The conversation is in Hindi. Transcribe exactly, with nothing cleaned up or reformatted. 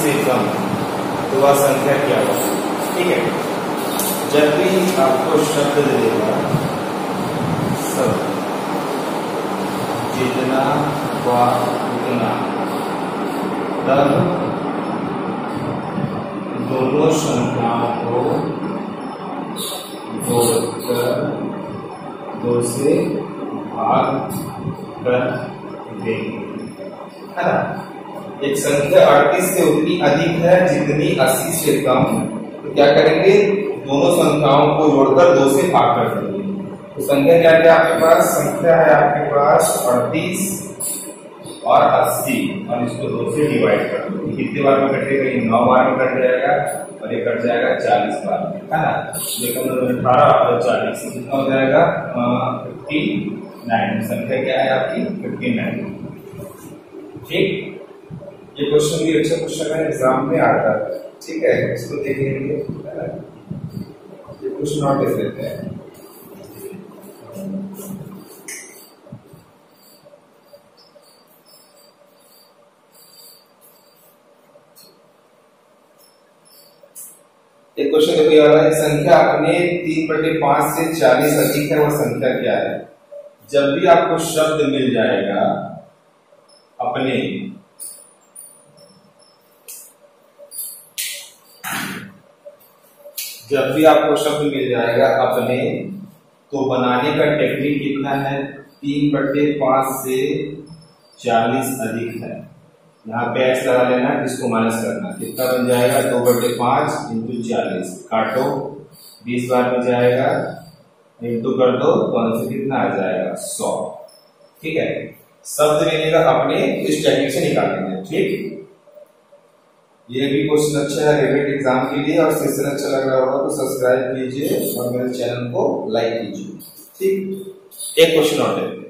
से कम तो वह संख्या क्या होगी। ठीक है, जब भी आपको शब्द देगा सब जितना व उतना, तब दोनों संख्याओं को जोड़कर दो से भाग कर देंगे, है ना। एक संख्या अड़तीस से उतनी अधिक है जितनी अस्सी से कम, तो क्या करेंगे, दोनों संख्याओं को जोड़कर दो से भाग कर देंगे। तो संख्या क्या क्या आपके पास, संख्या है आपके पास अड़तीस और अस्सी, और इसको दो से डिवाइड कर दो। कितने बार में कटेगा, ये नौ बार में कट जाएगा और ये कट जाएगा चालीस बार में, है ना। देखो अठारह और चालीस कितना हो जाएगा, फिफ्टी नाइन। संख्या क्या है आपकी, फिफ्टी नाइन। ठीक, ये क्वेश्चन भी अच्छा क्वेश्चन है, एग्जाम में आता है। ठीक है, इसको देखेंगे, ये कुछ नोट देख लेते हैं। एक क्वेश्चन देखो यार, संख्या अपने तीन बटे पांच से चालीस अधिक है, वह संख्या क्या है। जब भी आपको शब्द मिल जाएगा अपने जब भी आपको शब्द मिल जाएगा अपने, तो बनाने का टेक्निक कितना है, तीन बटे पांच से चालीस अधिक है। यहाँ पे एक्स लगा लेना, इसको माइनस करना, कितना बन जाएगा, दो बटे पांच इंटू चालीस, काटो, बीस बार में जाएगा, इंटू कर दो तो आंसर कितना आ जाएगा, सौ। ठीक है, शब्द लेने का अपने इस टेक्निक से निकालेंगे। ठीक, ये भी क्वेश्चन अच्छा है रेलवे एग्जाम के लिए, और सेशन अच्छा लग रहा होगा तो सब्सक्राइब कीजिए और मेरे चैनल को लाइक कीजिए। ठीक, एक क्वेश्चन और है।